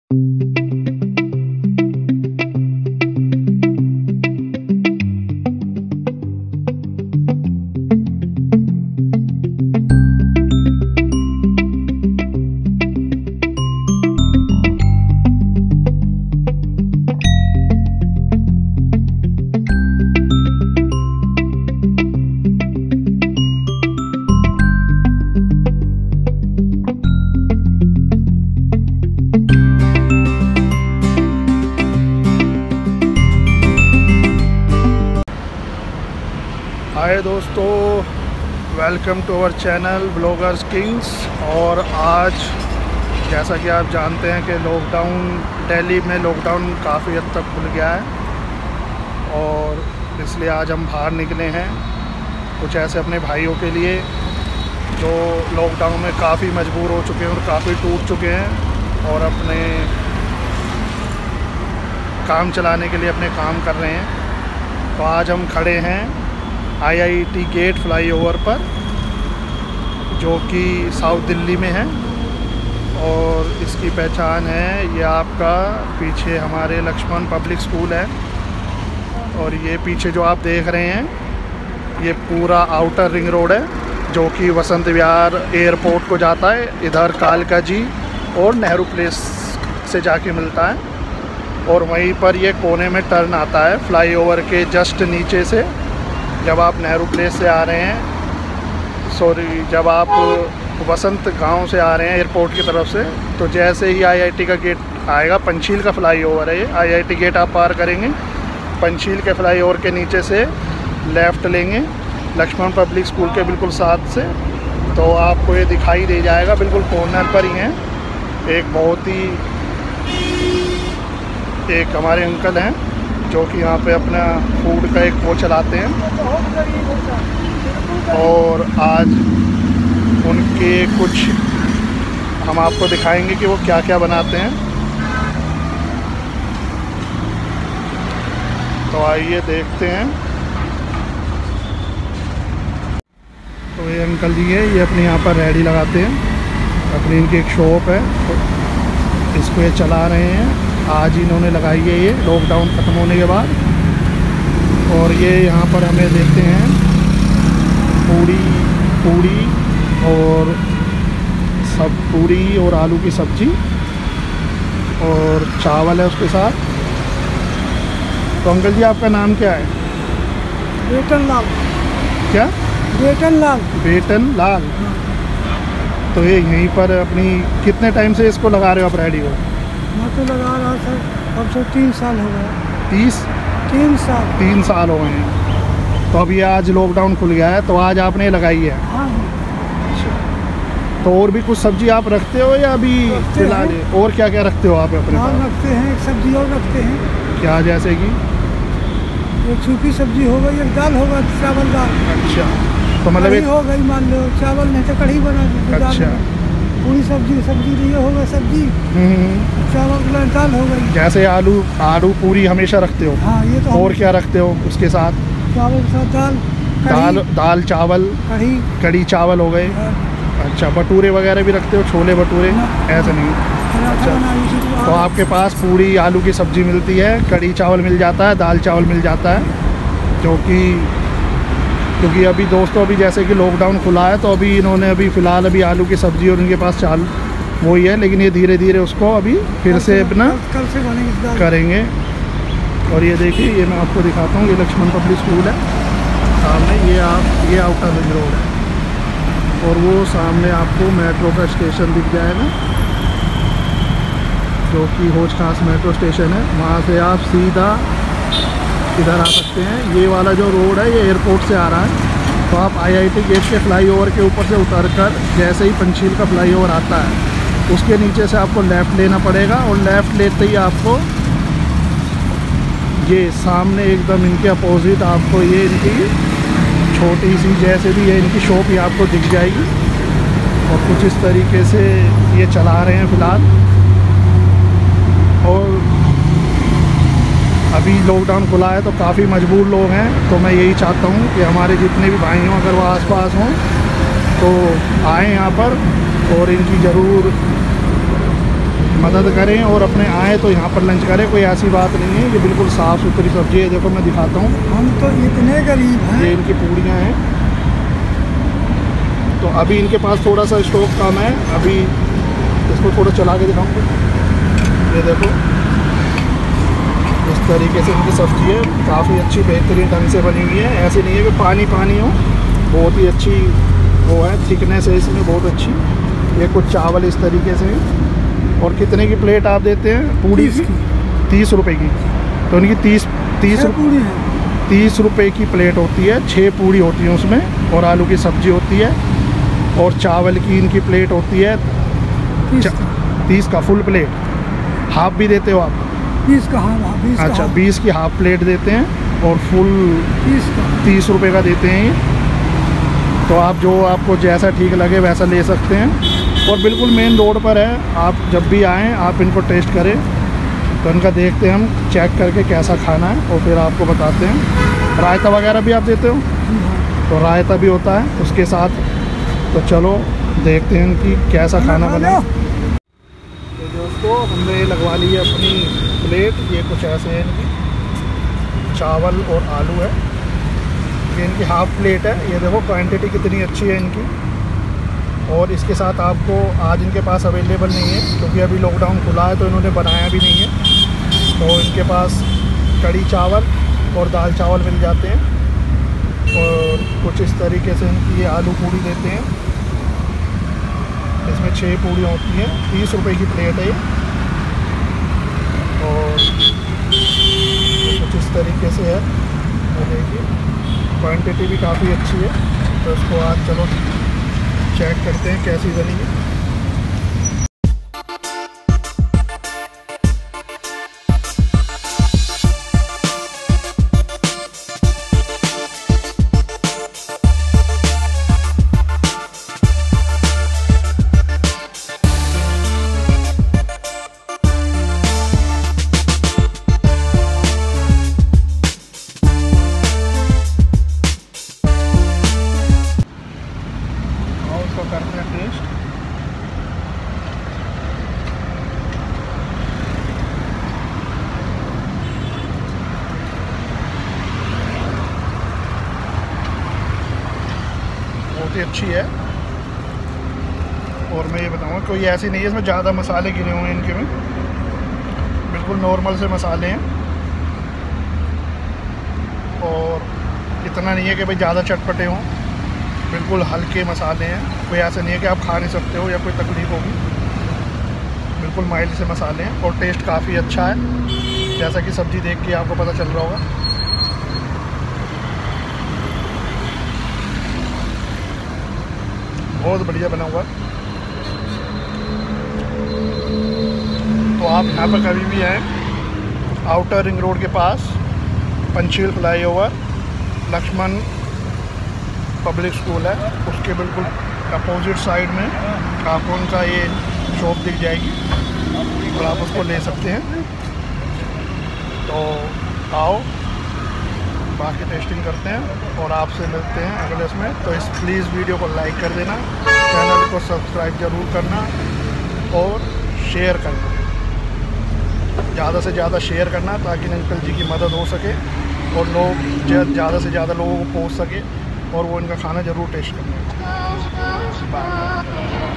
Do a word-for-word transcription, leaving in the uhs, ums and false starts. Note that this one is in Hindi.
हाय दोस्तों, welcome to our channel bloggers kings. और आज जैसा कि आप जानते हैं कि लॉकडाउन दिल्ली में लॉकडाउन काफ़ी हद तक खुल गया है और इसलिए आज हम बाहर निकले हैं कुछ ऐसे अपने भाइयों के लिए जो लॉकडाउन में काफ़ी मजबूर हो चुके हैं और काफ़ी टूट चुके हैं और अपने काम चलाने के लिए अपने काम कर रहे हैं। तो आज हम खड़े हैं आईआईटी गेट फ्लाईओवर पर, जो कि साउथ दिल्ली में है और इसकी पहचान है ये आपका पीछे हमारे लक्ष्मण पब्लिक स्कूल है। और ये पीछे जो आप देख रहे हैं ये पूरा आउटर रिंग रोड है जो कि वसंत विहार एयरपोर्ट को जाता है। इधर कालका जी और नेहरू प्लेस से जाके मिलता है और वहीं पर ये कोने में टर्न आता है फ्लाईओवर के जस्ट नीचे से। जब आप नेहरू प्लेस से आ रहे हैं, सॉरी जब आप वसंत गांव से आ रहे हैं एयरपोर्ट की तरफ से, तो जैसे ही आईआईटी का गेट आएगा, पंचशील का फ्लाईओवर है ये, आईआईटी गेट आप पार करेंगे, पंचशील के फ्लाईओवर के नीचे से लेफ़्ट लेंगे लक्ष्मण पब्लिक स्कूल के बिल्कुल साथ से, तो आपको ये दिखाई दे जाएगा। बिल्कुल कॉर्नर पर ही है। एक बहुत ही एक हमारे अंकल हैं जो कि यहाँ पे अपना फूड का एक वो चलाते हैं और आज उनके कुछ हम आपको दिखाएंगे कि वो क्या क्या बनाते हैं। तो आइए देखते हैं। तो ये अंकल जी है, ये अपने यहाँ पर रेडी लगाते हैं, अपनी इनकी एक शॉप है, तो इसको ये चला रहे हैं। आज इन्होंने लगाई है ये लॉकडाउन ख़त्म होने के बाद। और ये यहाँ पर हमें देखते हैं पूड़ी पूड़ी और सब पूड़ी और आलू की सब्ज़ी और चावल है उसके साथ। तो अंकल जी आपका नाम क्या है? बेटन लाल। क्या? बेटन लाल। बेटन लाल। तो ये यहीं पर अपनी कितने टाइम से इसको लगा रहे हो आप रेडी हो? मैं तो लगा रहा था अब से तीन साल हो गया। तीस तीन साल तीन साल हो गए हैं। तो अब ये आज लॉकडाउन खुल गया है तो आज आपने लगाई है। हाँ। तो और भी कुछ सब्जी आप रखते हो या अभी फिलहाल? और क्या क्या रखते हो आप अपने पास? पास रखते हैं, एक सब्जी और रखते हैं। क्या? जैसे कि एक सूखी सब्जी हो गई, एक दाल होगा, चावल दाल। अच्छा, तो मतलब एक हो गई मान लो, चावल नहीं तो कढ़ी बना दी। अच्छा, पूरी सब्जी सब्जी नहीं होगा सब्जी, चावल दाल हो गई। जैसे आलू आलू पूरी हमेशा रखते हो? हाँ, ये तो। और क्या रखते हो उसके साथ? चावल के साथ दाल दाल दाल चावल कढ़ी कढ़ी चावल हो गए। अच्छा, भटूरे वगैरह भी रखते हो? छोले भटूरे? ऐसे नहीं। अच्छा, तो आपके पास पूरी आलू की सब्ज़ी मिलती है, कढ़ी चावल मिल जाता है, दाल चावल मिल जाता है, क्योंकि क्योंकि अभी दोस्तों अभी जैसे कि लॉकडाउन खुला है तो अभी इन्होंने अभी फ़िलहाल अभी आलू की सब्ज़ी और इनके पास चाल वही है, लेकिन ये धीरे धीरे उसको अभी फिर से अपना कल से करेंगे। और ये देखिए, ये मैं आपको दिखाता हूँ, ये लक्ष्मण पब्लिक स्कूल है सामने, ये आप ये आउटर रिंग रोड है और वो सामने आपको मेट्रो का स्टेशन दिख जाएगा जो कि हौज खास मेट्रो स्टेशन है। वहाँ से आप सीधा इधर आ सकते हैं। ये वाला जो रोड है ये एयरपोर्ट से आ रहा है, तो आप आईआईटी गेट के फ्लाईओवर के ऊपर से उतरकर जैसे ही पंचशील का फ्लाईओवर आता है उसके नीचे से आपको लेफ़्ट लेना पड़ेगा और लेफ़्ट लेते ही आपको ये सामने एकदम इनके अपोजिट आपको ये इनकी छोटी सी जैसे भी है इनकी शॉप ही आपको दिख जाएगी। और कुछ इस तरीके से ये चला रहे हैं फ़िलहाल। और अभी लॉकडाउन खुला है तो काफ़ी मजबूर लोग हैं, तो मैं यही चाहता हूँ कि हमारे जितने भी भाई हों अगर वो आसपास हों तो आएँ यहाँ पर और इनकी ज़रूर मदद करें और अपने आए तो यहाँ पर लंच करें, कोई ऐसी बात नहीं है। ये बिल्कुल साफ़ सुथरी सब्ज़ी है। देखो मैं दिखाता हूँ, हम तो इतने गरीब हैं। ये इनकी पूड़ियाँ हैं। तो अभी इनके पास थोड़ा सा स्टॉक कम है, अभी इसको थोड़ा चला के दिखाऊँगा। ये देखो इस तरीके से इनकी सब्ज़ी है, काफ़ी अच्छी बेहतरीन ढंग से बनी हुई है। ऐसे नहीं है कि पानी पानी हो, बहुत ही अच्छी वो है, थिकनेस है इसमें बहुत अच्छी। ये कुछ चावल इस तरीके से है। और कितने की प्लेट आप देते हैं पूड़ी की? तीस रुपए की। तो इनकी तीस तीस पूड़ी है, तीस रुपए की प्लेट होती है, छः पूड़ी होती है उसमें, और आलू की सब्ज़ी होती है, और चावल की इनकी प्लेट होती है तीस का फुल प्लेट। हाफ भी देते हो आप? बीस का हाफ। बीस अच्छा, बीस की हाफ प्लेट देते हैं और फुल तीस का तीस रुपये का देते हैं ये। तो आप जो आपको जैसा ठीक लगे वैसा ले सकते हैं। और बिल्कुल मेन रोड पर है, आप जब भी आएँ आप इनको टेस्ट करें। तो इनका देखते हैं हम, चेक करके कैसा खाना है और फिर आपको बताते हैं। रायता वगैरह भी आप देते हो? तो रायता भी होता है उसके साथ। तो चलो देखते हैं इनकी कैसा खाना बना। तो दोस्तों हमने लगवा ली है अपनी प्लेट। ये कुछ ऐसे है इनकी, चावल और आलू है। ये इनकी हाफ प्लेट है। ये देखो क्वांटिटी कितनी अच्छी है इनकी। और इसके साथ आपको आज इनके पास अवेलेबल नहीं है क्योंकि अभी लॉकडाउन खुला है, तो इन्होंने बनाया भी नहीं है। तो इनके पास कड़ी चावल और दाल चावल मिल जाते हैं। और कुछ इस तरीके से इनकी ये आलू पूड़ी देते हैं। इसमें छः पूड़ियाँ होती हैं, तीस रुपए की प्लेट है ये। और कुछ इस तरीके से है, देखिए क्वांटिटी भी काफ़ी अच्छी है। तो इसको आज चलो चेक करते हैं कैसी बनी है। करते हैं टेस्ट। बहुत ही अच्छी है। और मैं ये बताऊंगा कोई ऐसी नहीं है इसमें ज़्यादा मसाले गिरे हुए हैं इनके में, बिल्कुल नॉर्मल से मसाले हैं। और इतना नहीं है कि भाई ज़्यादा चटपटे हों, बिल्कुल हल्के मसाले हैं। कोई ऐसा नहीं है कि आप खा नहीं सकते हो या कोई तकलीफ़ होगी, बिल्कुल माइल्ड से मसाले हैं। और टेस्ट काफ़ी अच्छा है, जैसा कि सब्ज़ी देख के आपको पता चल रहा होगा। बहुत बढ़िया बना हुआ। तो आप यहाँ पर कभी भी आएँ, आउटर रिंग रोड के पास Panchsheel flyover, Laxman public school है, उसके बिल्कुल अपोजिट साइड में आपको उनका ये शॉप दिख जाएगी और आप उसको ले सकते हैं। तो आओ, बाकी टेस्टिंग करते हैं और आपसे मिलते हैं अगले इसमें। तो इस प्लीज़ वीडियो को लाइक कर देना, चैनल को सब्सक्राइब ज़रूर करना और शेयर करना, ज़्यादा से ज़्यादा शेयर करना ताकि अंकल जी की मदद हो सके और लोग ज़्यादा से ज़्यादा लोगों को पहुँच सके और वो इनका खाना ज़रूर टेस्ट करें। बाय।